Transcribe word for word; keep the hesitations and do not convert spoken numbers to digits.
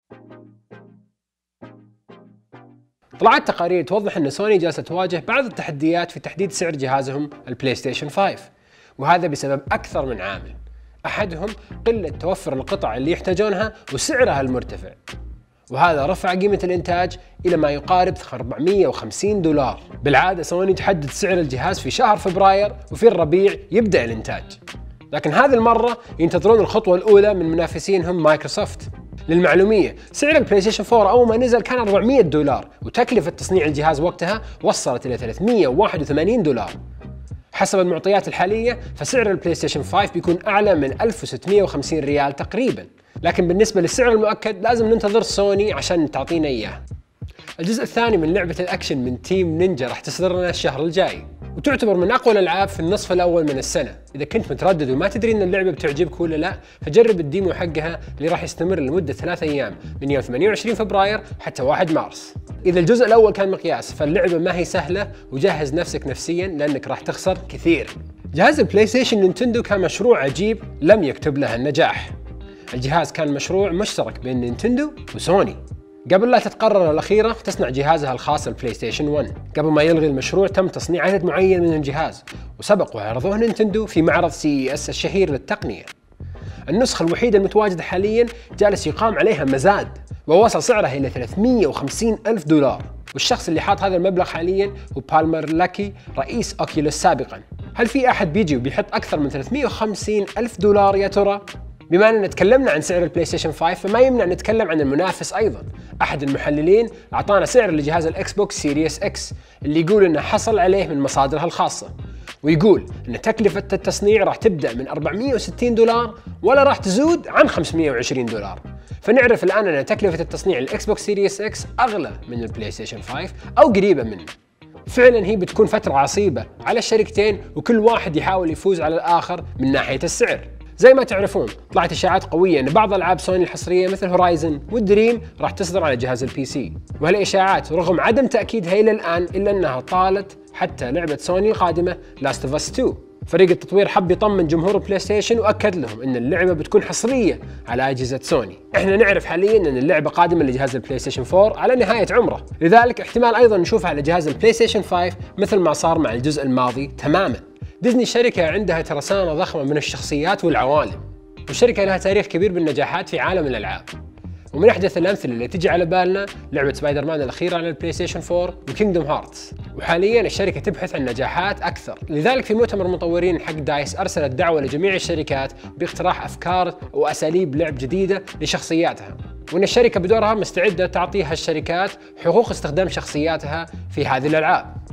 طلعت تقارير توضح أن سوني جالسة تواجه بعض التحديات في تحديد سعر جهازهم البلاي ستيشن خمسة، وهذا بسبب أكثر من عامل. أحدهم قلة توفر القطع اللي يحتاجونها وسعرها المرتفع، وهذا رفع قيمة الإنتاج إلى ما يقارب أربعمئة وخمسين دولار. بالعادة سوني تحدد سعر الجهاز في شهر فبراير وفي الربيع يبدأ الإنتاج، لكن هذه المرة ينتظرون الخطوة الأولى من منافسينهم مايكروسوفت. للمعلومية سعر البلاي ستيشن أربعة أول ما نزل كان أربعمئة دولار، وتكلفة تصنيع الجهاز وقتها وصلت إلى ثلاثمئة وواحد وثمانين دولار. حسب المعطيات الحالية فسعر البلاي ستيشن خمسة بيكون أعلى من ألف وستمئة وخمسين ريال تقريبا، لكن بالنسبة للسعر المؤكد لازم ننتظر سوني عشان تعطينا إياه. الجزء الثاني من لعبة الأكشن من تيم نينجا راح تصدر لنا الشهر الجاي، وتعتبر من أقوى الألعاب في النصف الأول من السنة. إذا كنت متردد وما تدري إن اللعبة بتعجبك ولا لا، فجرب الديمو حقها اللي راح يستمر لمدة ثلاث أيام من يوم ثمانية وعشرين فبراير حتى واحد مارس. إذا الجزء الأول كان مقياس، فاللعبة ما هي سهلة، وجهز نفسك نفسيا لأنك راح تخسر كثير. جهاز البلاي ستيشن نينتندو كان مشروع عجيب لم يكتب له النجاح. الجهاز كان مشروع مشترك بين نينتندو وسوني. قبل لا تتقرر الأخيرة تصنع جهازها الخاص البلاي ستيشن واحد، قبل ما يلغي المشروع تم تصنيع عدد معين من الجهاز، وسبق وعرضوه نينتندو في معرض سي إي إس الشهير للتقنية. النسخة الوحيدة المتواجدة حاليا جالس يقام عليها مزاد، ووصل سعرها إلى ثلاثمئة وخمسين ألف دولار، والشخص اللي حاط هذا المبلغ حاليا هو بالمر لاكي رئيس أوكيولوس سابقا. هل في أحد بيجي وبيحط أكثر من ثلاثمئة وخمسين ألف دولار يا ترى؟ بما أننا تكلمنا عن سعر البلاي ستيشن خمسة فما يمنع نتكلم عن المنافس أيضا. أحد المحللين أعطانا سعر لجهاز الإكس بوكس سيريس إكس اللي يقول أنه حصل عليه من مصادرها الخاصة، ويقول أن تكلفة التصنيع راح تبدأ من أربعمئة وستين دولار ولا راح تزود عن خمسمئة وعشرين دولار. فنعرف الآن أن تكلفة التصنيع الإكس بوكس سيريس إكس أغلى من البلاي ستيشن خمسة أو قريبة منه. فعلا هي بتكون فترة عصيبة على الشركتين، وكل واحد يحاول يفوز على الآخر من ناحية السعر. زي ما تعرفون طلعت اشاعات قويه ان بعض العاب سوني الحصريه مثل هورايزن والدريم راح تصدر على جهاز البي سي، وهالاشاعات رغم عدم تاكيدها الى الان الا انها طالت حتى لعبه سوني القادمه لاست اوف اس اثنين. فريق التطوير حب يطمن جمهور البلاي ستيشن واكد لهم ان اللعبه بتكون حصريه على اجهزه سوني. احنا نعرف حاليا ان اللعبه قادمه لجهاز البلاي ستيشن أربعة على نهايه عمره، لذلك احتمال ايضا نشوفها على جهاز البلاي ستيشن خمسة مثل ما صار مع الجزء الماضي تماما. ديزني شركة عندها ترسانة ضخمة من الشخصيات والعوالم، والشركة لها تاريخ كبير بالنجاحات في عالم الألعاب. ومن أحدث الأمثلة اللي تجي على بالنا لعبة سبايدر مان الأخيرة على البلاي ستيشن أربعة وكينجدوم هارتس. وحاليا الشركة تبحث عن نجاحات أكثر، لذلك في مؤتمر مطورين حق دايس أرسلت دعوة لجميع الشركات باقتراح أفكار وأساليب لعب جديدة لشخصياتها، وأن الشركة بدورها مستعدة تعطيها الشركات حقوق استخدام شخصياتها في هذه الألعاب.